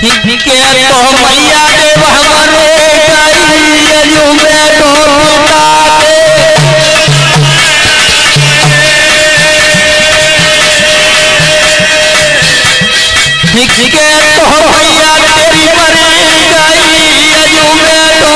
के तो मैया देव हमरे गई जो मैं तो पिता के तो मैया तेरी मरे गई जो मैं तो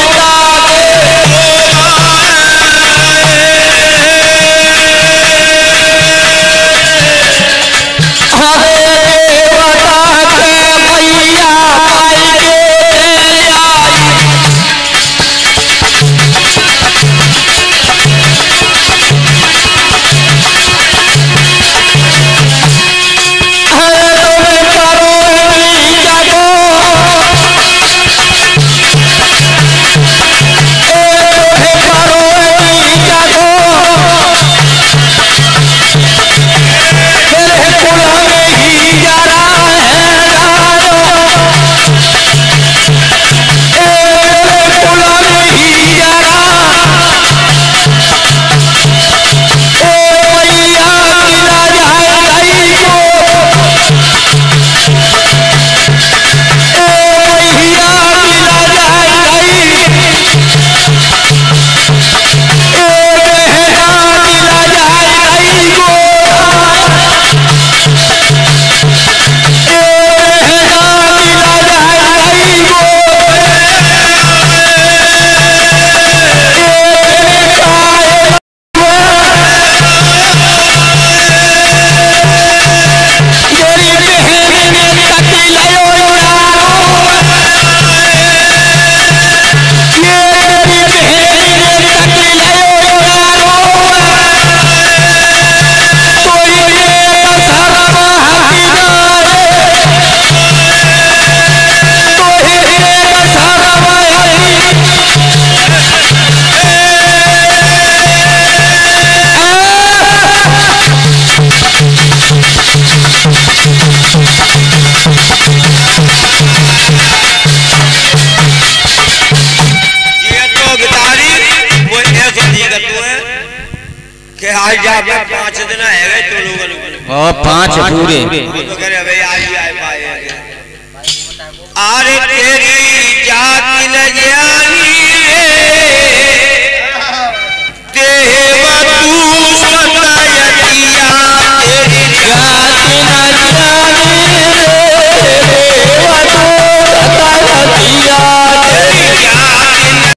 आज आप 5 दिन आएगा तो लोगों और 5 पूरे तो करे भाई आज आए पाए अरे तेरी जात न जानी रे तेरे